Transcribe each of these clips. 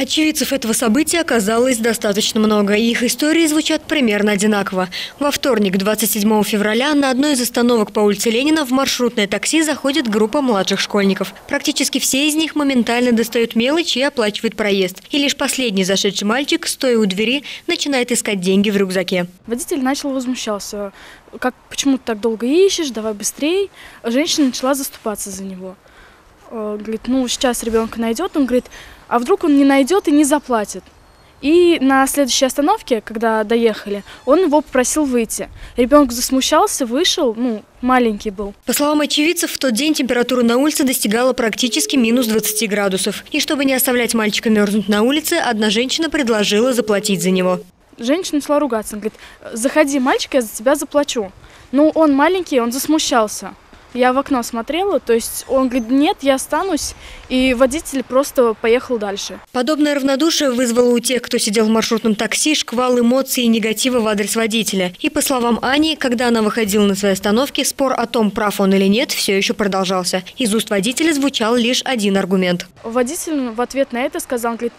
Очевидцев этого события оказалось достаточно много, и их истории звучат примерно одинаково. Во вторник, 27 февраля, на одной из остановок по улице Ленина в маршрутное такси заходит группа младших школьников. Практически все из них моментально достают мелочь и оплачивают проезд. И лишь последний зашедший мальчик, стоя у двери, начинает искать деньги в рюкзаке. Водитель начал возмущаться. Почему ты так долго ищешь, давай быстрее. Женщина начала заступаться за него. Говорит, сейчас ребенка найдет. Он говорит, а вдруг он не найдет и не заплатит. И на следующей остановке, когда доехали, он его попросил выйти. Ребенок засмущался, вышел, маленький был. По словам очевидцев, в тот день температура на улице достигала практически минус 20 градусов. И чтобы не оставлять мальчика мерзнуть на улице, одна женщина предложила заплатить за него. Женщина начала ругаться. Она говорит, заходи, мальчик, я за тебя заплачу. Он маленький, он засмущался. Я в окно смотрела, то есть он говорит, нет, я останусь, и водитель просто поехал дальше. Подобное равнодушие вызвало у тех, кто сидел в маршрутном такси, шквал эмоций и негатива в адрес водителя. И по словам Ани, когда она выходила на своей остановке, спор о том, прав он или нет, все еще продолжался. Из уст водителя звучал лишь один аргумент. Водитель в ответ на это сказал, говорит,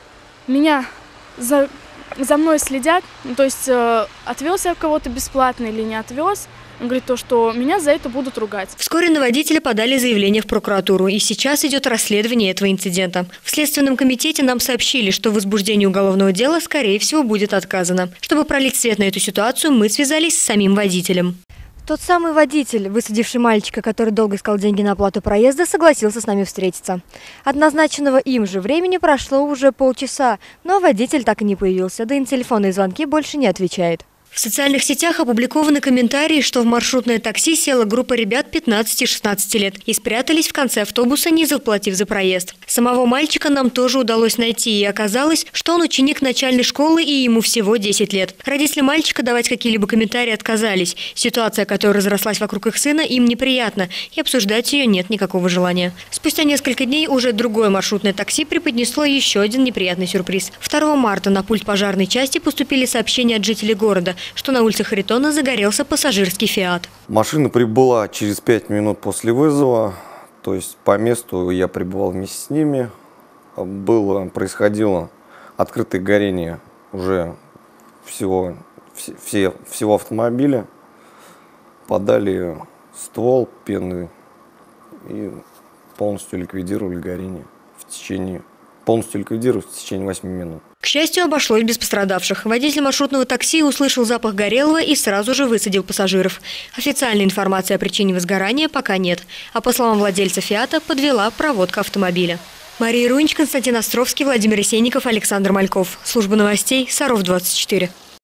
меня за мной следят, то есть отвез я кого-то бесплатно или не отвез. Он говорит, что меня за это будут ругать. Вскоре на водителя подали заявление в прокуратуру, и сейчас идет расследование этого инцидента. В Следственном комитете нам сообщили, что в возбуждении уголовного дела, скорее всего, будет отказано. Чтобы пролить свет на эту ситуацию, мы связались с самим водителем. Тот самый водитель, высадивший мальчика, который долго искал деньги на оплату проезда, согласился с нами встретиться. От назначенного им же времени прошло уже полчаса, но водитель так и не появился, да и на телефонные звонки больше не отвечает. В социальных сетях опубликованы комментарии, что в маршрутное такси села группа ребят 15-16 лет и спрятались в конце автобуса, не заплатив за проезд. Самого мальчика нам тоже удалось найти, и оказалось, что он ученик начальной школы и ему всего 10 лет. Родители мальчика давать какие-либо комментарии отказались. Ситуация, которая разрослась вокруг их сына, им неприятна, и обсуждать ее нет никакого желания. Спустя несколько дней уже другое маршрутное такси преподнесло еще один неприятный сюрприз. 2 марта на пульт пожарной части поступили сообщения от жителей города, что на улице Харитона загорелся пассажирский «Фиат». Машина прибыла через 5 минут после вызова, то есть по месту я прибывал вместе с ними. Происходило открытое горение уже всего автомобиля. Подали ствол, пены и полностью ликвидировали горение в течение 8 минут. К счастью, обошлось без пострадавших. Водитель маршрутного такси услышал запах горелого и сразу же высадил пассажиров. Официальной информации о причине возгорания пока нет. А по словам владельца «Фиата», подвела проводка автомобиля. Мария Рунич, Константин Островский, Владимир Есенников, Александр Мальков. Служба новостей Саров 24.